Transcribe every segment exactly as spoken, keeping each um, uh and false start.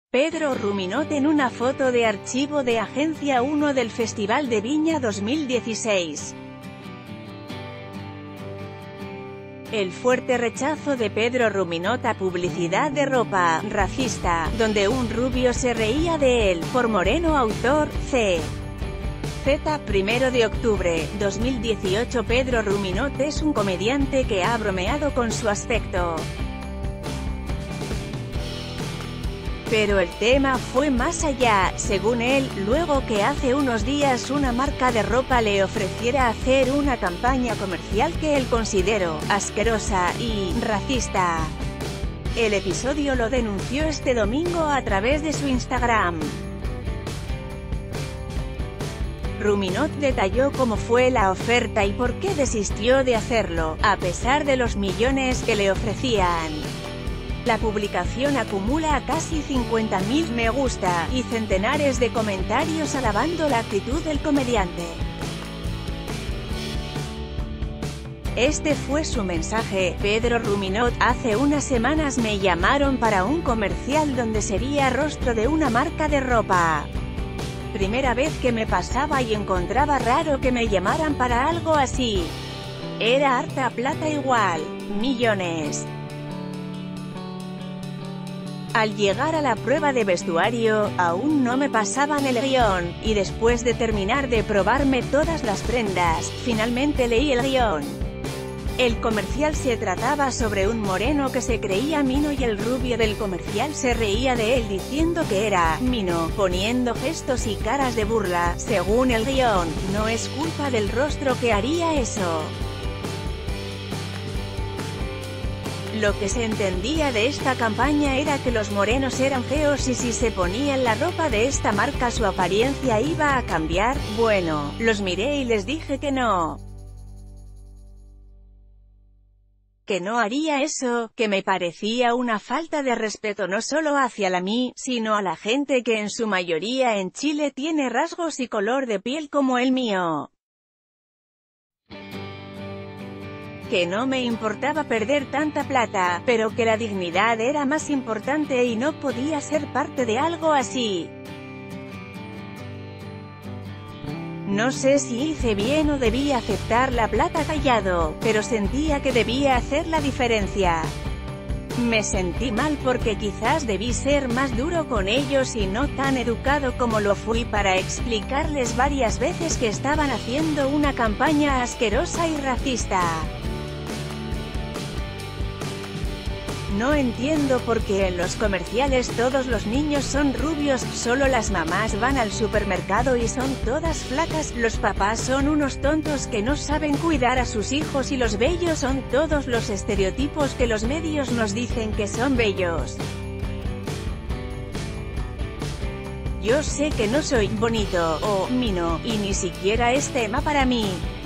Pedro Ruminot en una foto de archivo de Agencia uno del Festival de Viña dos mil dieciséis. El fuerte rechazo de Pedro Ruminot a publicidad de ropa racista, donde un rubio se reía de él, por moreno. Autor, C. Z. Primero de octubre, dos mil dieciocho. Pedro Ruminot es un comediante que ha bromeado con su aspecto. Pero el tema fue más allá, según él, luego que hace unos días una marca de ropa le ofreciera hacer una campaña comercial que él consideró asquerosa y racista. El episodio lo denunció este domingo a través de su Instagram. Ruminot detalló cómo fue la oferta y por qué desistió de hacerlo, a pesar de los millones que le ofrecían. La publicación acumula casi cincuenta mil me gusta, y centenares de comentarios alabando la actitud del comediante. Este fue su mensaje: Pedro Ruminot, hace unas semanas me llamaron para un comercial donde sería rostro de una marca de ropa. Primera vez que me pasaba y encontraba raro que me llamaran para algo así. Era harta plata igual, millones. Al llegar a la prueba de vestuario, aún no me pasaban el guión, y después de terminar de probarme todas las prendas, finalmente leí el guión. El comercial se trataba sobre un moreno que se creía mino y el rubio del comercial se reía de él diciendo que era mino, poniendo gestos y caras de burla. Según el guión, no es culpa del rostro que haría eso. Lo que se entendía de esta campaña era que los morenos eran feos y si se ponían la ropa de esta marca su apariencia iba a cambiar. Bueno, los miré y les dije que no. Que no haría eso, que me parecía una falta de respeto no solo hacia la mí, sino a la gente que en su mayoría en Chile tiene rasgos y color de piel como el mío. Que no me importaba perder tanta plata, pero que la dignidad era más importante y no podía ser parte de algo así. No sé si hice bien o debía aceptar la plata callado, pero sentía que debía hacer la diferencia. Me sentí mal porque quizás debí ser más duro con ellos y no tan educado como lo fui para explicarles varias veces que estaban haciendo una campaña asquerosa y racista. No entiendo por qué en los comerciales todos los niños son rubios, solo las mamás van al supermercado y son todas flacas, los papás son unos tontos que no saben cuidar a sus hijos y los bellos son todos los estereotipos que los medios nos dicen que son bellos. Yo sé que no soy bonito o mino, y ni siquiera es tema para mí.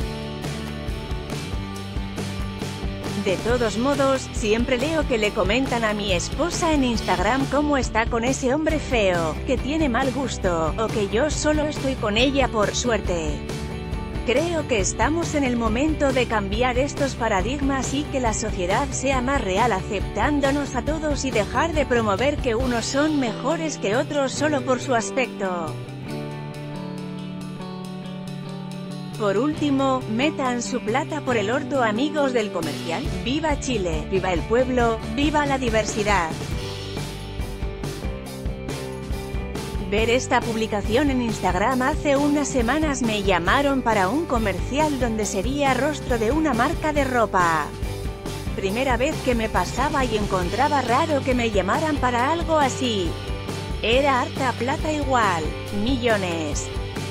De todos modos, siempre leo que le comentan a mi esposa en Instagram cómo está con ese hombre feo, que tiene mal gusto, o que yo solo estoy con ella por suerte. Creo que estamos en el momento de cambiar estos paradigmas y que la sociedad sea más real aceptándonos a todos y dejar de promover que unos son mejores que otros solo por su aspecto. Por último, metan su plata por el orto amigos del comercial. ¡Viva Chile! ¡Viva el pueblo! ¡Viva la diversidad! Ver esta publicación en Instagram: hace unas semanas me llamaron para un comercial donde sería rostro de una marca de ropa. Primera vez que me pasaba y encontraba raro que me llamaran para algo así. Era harta plata igual, millones.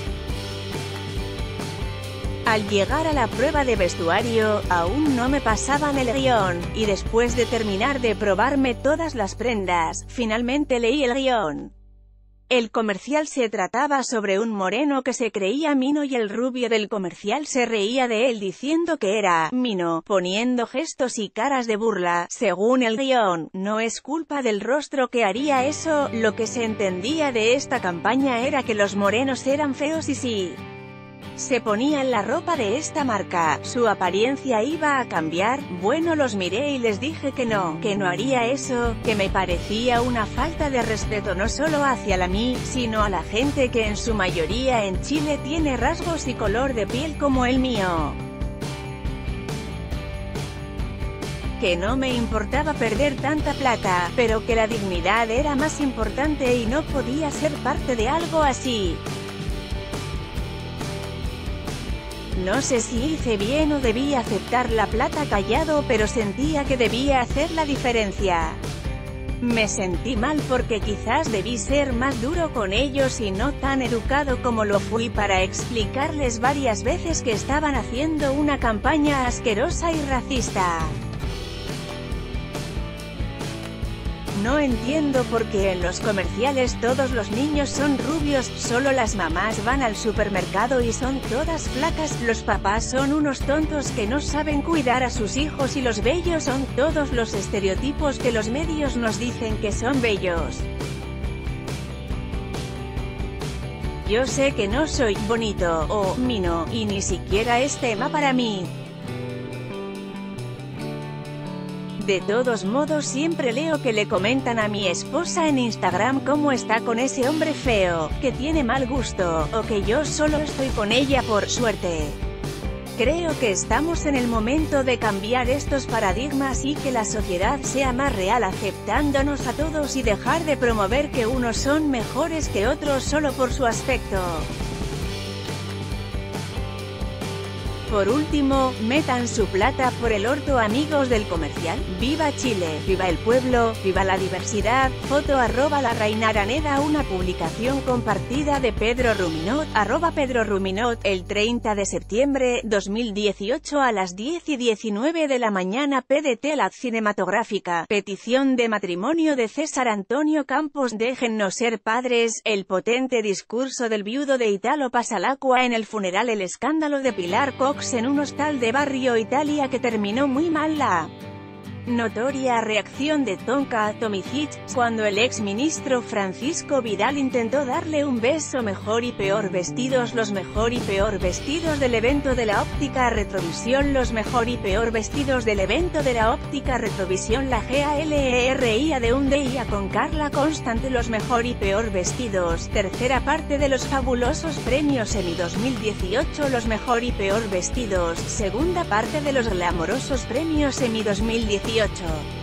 Al llegar a la prueba de vestuario, aún no me pasaban el guión, y después de terminar de probarme todas las prendas, finalmente leí el guión. El comercial se trataba sobre un moreno que se creía mino y el rubio del comercial se reía de él diciendo que era mino, poniendo gestos y caras de burla. Según el guión, no es culpa del rostro que haría eso, lo que se entendía de esta campaña era que los morenos eran feos y sí. se ponían la ropa de esta marca, ¿su apariencia iba a cambiar? Bueno, los miré y les dije que no, que no haría eso, que me parecía una falta de respeto no solo hacia la mí, sino a la gente que en su mayoría en Chile tiene rasgos y color de piel como el mío. Que no me importaba perder tanta plata, pero que la dignidad era más importante y no podía ser parte de algo así. No sé si hice bien o debía aceptar la plata callado, pero sentía que debía hacer la diferencia. Me sentí mal porque quizás debí ser más duro con ellos y no tan educado como lo fui para explicarles varias veces que estaban haciendo una campaña asquerosa y racista. No entiendo por qué en los comerciales todos los niños son rubios, solo las mamás van al supermercado y son todas flacas, los papás son unos tontos que no saben cuidar a sus hijos y los bellos son todos los estereotipos que los medios nos dicen que son bellos. Yo sé que no soy bonito o mino, y ni siquiera es tema para mí. De todos modos siempre leo que le comentan a mi esposa en Instagram cómo está con ese hombre feo, que tiene mal gusto, o que yo solo estoy con ella por suerte. Creo que estamos en el momento de cambiar estos paradigmas y que la sociedad sea más real aceptándonos a todos y dejar de promover que unos son mejores que otros solo por su aspecto. Por último, metan su plata por el orto amigos del comercial. ¡Viva Chile! ¡Viva el pueblo! ¡Viva la diversidad! Foto arroba la reina Araneda. Una publicación compartida de Pedro Ruminot, arroba Pedro Ruminot, el treinta de septiembre dos mil dieciocho a las diez y diecinueve de la mañana P D T. La cinematográfica. Petición de matrimonio de César Antonio Campos. Déjennos ser padres. El potente discurso del viudo de Italo Pasalacqua en el funeral. El escándalo de Pilar Cox en un hostal de Barrio Italia que terminó muy mal. La notoria reacción de Tonka Tomicic, cuando el ex ministro Francisco Vidal intentó darle un beso. Mejor y peor vestidos. Los mejor y peor vestidos del evento de la óptica Retrovisión. Los mejor y peor vestidos del evento de la óptica Retrovisión. La GALERIA de un día con Carla Constante. Los mejor y peor vestidos. Tercera parte de los fabulosos premios Emmy dos mil dieciocho. Los mejor y peor vestidos. Segunda parte de los glamorosos premios Emmy dos mil dieciocho.